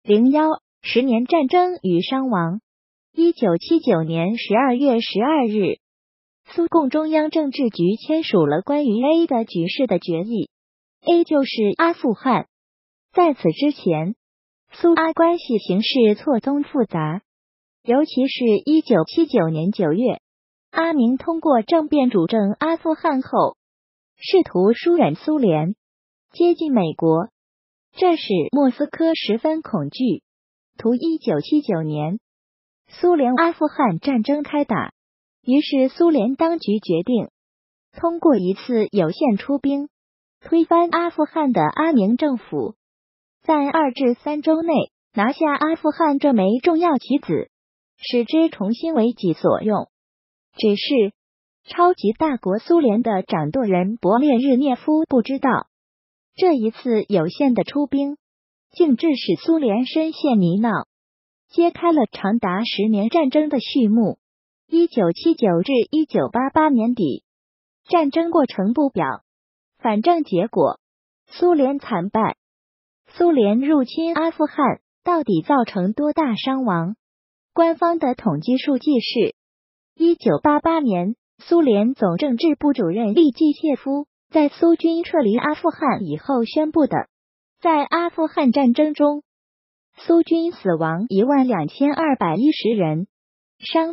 10年战争与伤亡。1979年12月12日，苏共中央政治局签署了关于 A 的局势的决议。A 就是阿富汗。在此之前，苏阿关系形势错综复杂，尤其是1979年9月，阿明通过政变主政阿富汗后，试图疏远苏联，接近美国，这使莫斯科十分恐惧。1979年，苏联阿富汗战争开打，于是苏联当局决定通过一次有限出兵，推翻阿富汗的阿明政府，在2至3周内拿下阿富汗这枚重要棋子，使之重新为己所用。只是超级大国苏联的掌舵人勃列日涅夫不知道，这一次有限的出兵竟致使苏联深陷泥淖，揭开了长达10年战争的序幕。1979至1988年底，战争过程不表，反正结果，苏联惨败。苏联入侵阿富汗到底造成多大伤亡？官方的统计数据是，1988年，苏联总政治部主任利基切夫在苏军撤离阿富汗以后宣布的，在阿富汗战争中，苏军死亡12210人，伤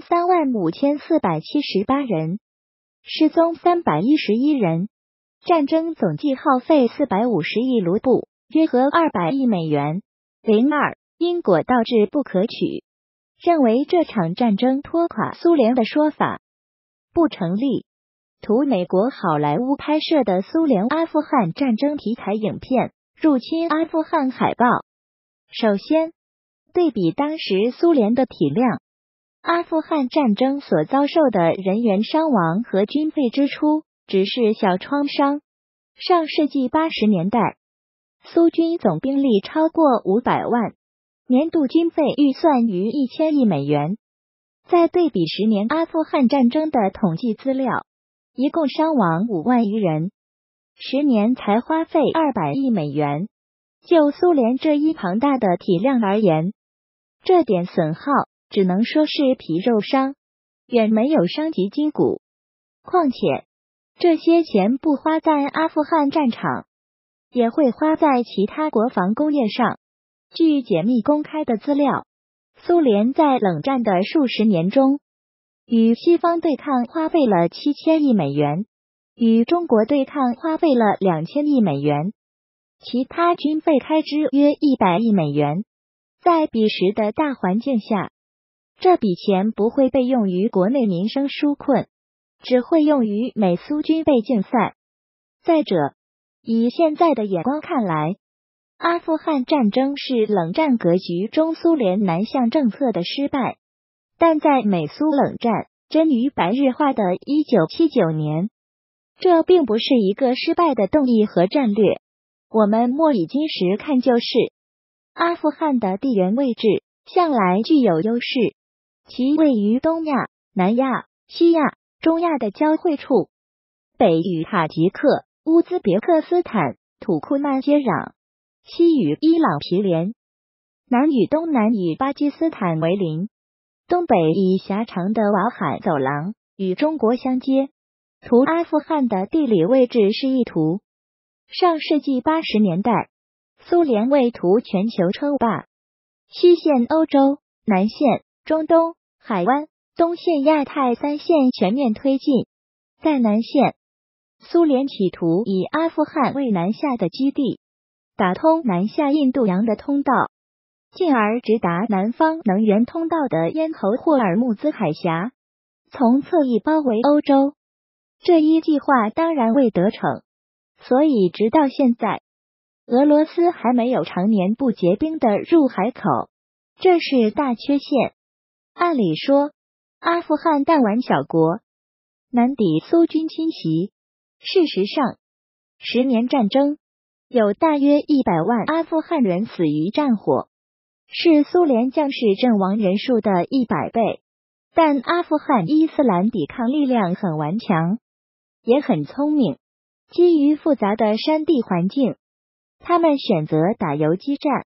35478人，失踪311人，战争总计耗费450亿卢布，约合200亿美元。02因果导致不可取，认为这场战争拖垮苏联的说法不成立。图美国好莱坞拍摄的苏联阿富汗战争题材影片《入侵阿富汗》海报。首先，对比当时苏联的体量，阿富汗战争所遭受的人员伤亡和军费支出只是小创伤。上世纪80年代，苏军总兵力超过500万，年度军费预算逾1000亿美元。再对比10年阿富汗战争的统计资料，一共伤亡5万余人，10年才花费200亿美元。就苏联这一庞大的体量而言，这点损耗只能说是皮肉伤，远没有伤及筋骨。况且，这些钱不花在阿富汗战场，也会花在其他国防工业上。据解密公开的资料，苏联在冷战的数十年中，与西方对抗花费了7000亿美元，与中国对抗花费了2000亿美元，其他军费开支约100亿美元。在彼时的大环境下，这笔钱不会被用于国内民生纾困，只会用于美苏军备竞赛。再者，以现在的眼光看来，阿富汗战争是冷战格局中苏联南向政策的失败，但在美苏冷战臻于白热化的1979年，这并不是一个失败的动议和战略。我们莫以今时看旧事，阿富汗的地缘位置向来具有优势，其位于东亚、南亚、西亚、中亚的交汇处，北与塔吉克、乌兹别克斯坦、土库曼接壤，西与伊朗毗连，南与东南与巴基斯坦为邻，东北以狭长的瓦罕走廊与中国相接。图阿富汗的地理位置示意图。上世纪80年代，苏联为图全球称霸，西线欧洲，南线中东、海湾，东线亚太3线全面推进。在南线，苏联企图以阿富汗为南下的基地，打通南下印度洋的通道，进而直达南方能源通道的咽喉霍尔木兹海峡，从侧翼包围欧洲。这一计划当然未得逞，所以直到现在，俄罗斯还没有常年不结冰的入海口，这是大缺陷。按理说，阿富汗弹丸小国，难抵苏军侵袭。事实上，10年战争有大约100万阿富汗人死于战火，是苏联将士阵亡人数的100倍。但阿富汗伊斯兰抵抗力量很顽强，也很聪明。基于复杂的山地环境，他们选择打游击战，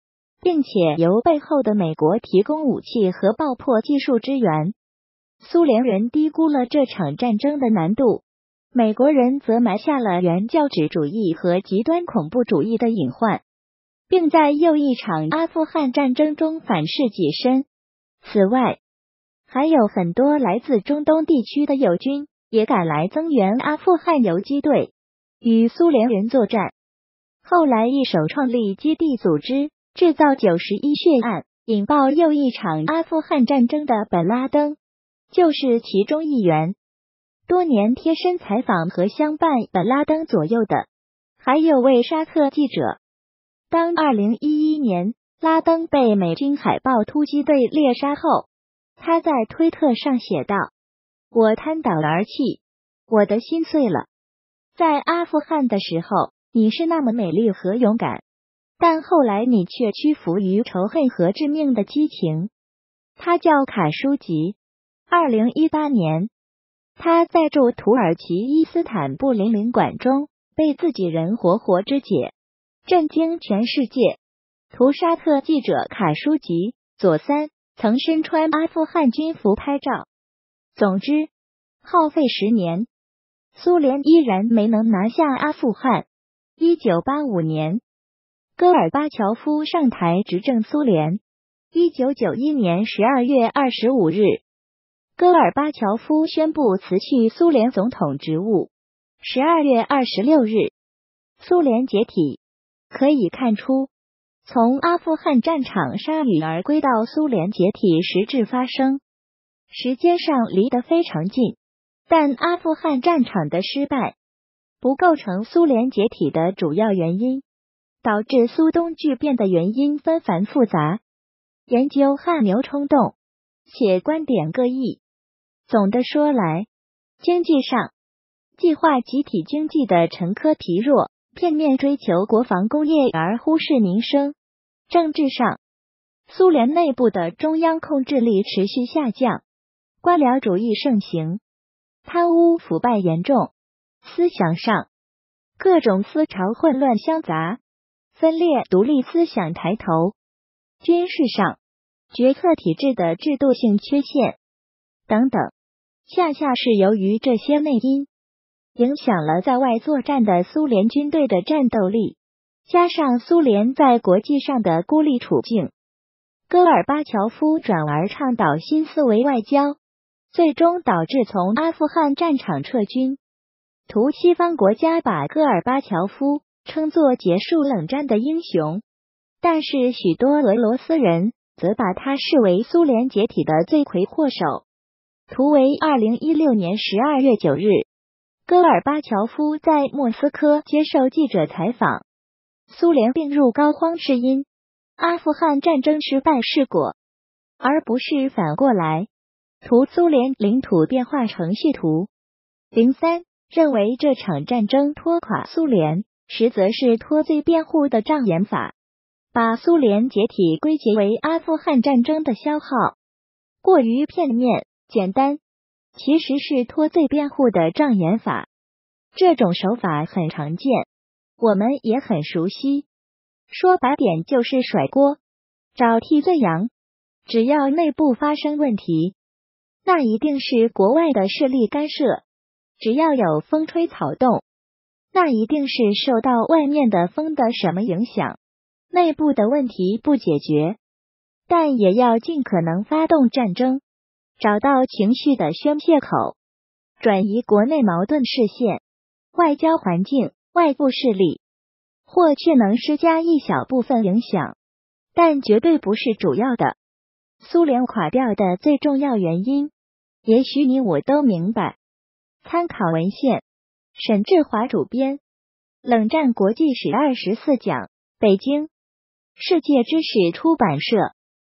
并且由背后的美国提供武器和爆破技术支援。苏联人低估了这场战争的难度，美国人则埋下了原教旨主义和极端恐怖主义的隐患，并在又一场阿富汗战争中反噬己身。此外，还有很多来自中东地区的友军也赶来增援阿富汗游击队，与苏联人作战。后来一手创立基地组织制造91血案，引爆又一场阿富汗战争的本拉登就是其中一员。多年贴身采访和相伴本拉登左右的还有位沙特记者。当2011年拉登被美军海豹突击队猎杀后，他在推特上写道：我瘫倒而泣，我的心碎了。在阿富汗的时候，你是那么美丽和勇敢，但后来你却屈服于仇恨和致命的激情。他叫卡舒吉。2018年，他在驻土耳其伊斯坦布林领馆中被自己人活活肢解，震惊全世界。图沙特记者卡舒吉左三曾身穿阿富汗军服拍照。总之，耗费10年，苏联依然没能拿下阿富汗。1985年，戈尔巴乔夫上台执政苏联。1991年12月25日，戈尔巴乔夫宣布辞去苏联总统职务。12月26日，苏联解体。可以看出，从阿富汗战场铩羽而归到苏联解体实质发生，时间上离得非常近。但阿富汗战场的失败不构成苏联解体的主要原因，导致苏东剧变的原因纷繁复杂，研究汗牛充栋，且观点各异。总的说来，经济上，计划集体经济的沉疴疲弱，片面追求国防工业而忽视民生；政治上，苏联内部的中央控制力持续下降，官僚主义盛行，贪污腐败严重；思想上，各种思潮混乱相杂，分裂独立思想抬头；军事上，决策体制的制度性缺陷等等，恰恰是由于这些内因，影响了在外作战的苏联军队的战斗力，加上苏联在国际上的孤立处境，戈尔巴乔夫转而倡导新思维外交，最终导致从阿富汗战场撤军。图西方国家把戈尔巴乔夫称作结束冷战的英雄，但是许多俄罗斯人则把他视为苏联解体的罪魁祸首。图为2016年12月9日，戈尔巴乔夫在莫斯科接受记者采访。苏联病入膏肓是因阿富汗战争失败是果，而不是反过来。图苏联领土变化程序图。03认为这场战争拖垮苏联，实则是脱罪辩护的障眼法，把苏联解体归结为阿富汗战争的消耗，过于片面简单，其实是脱罪辩护的障眼法。这种手法很常见，我们也很熟悉。说白点就是甩锅，找替罪羊。只要内部发生问题，那一定是国外的势力干涉；只要有风吹草动，那一定是受到外面的风的什么影响。内部的问题不解决，但也要尽可能发动战争，找到情绪的宣泄口，转移国内矛盾视线。外交环境、外部势力或却能施加一小部分影响，但绝对不是主要的。苏联垮掉的最重要原因，也许你我都明白。参考文献：沈志华主编，《冷战国际史24讲》，北京，世界知识出版社，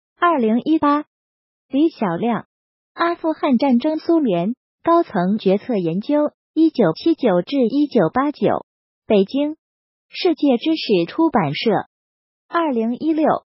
2018。李小亮，阿富汗战争苏联高层决策研究，1979至1989，北京，世界知识出版社，2016。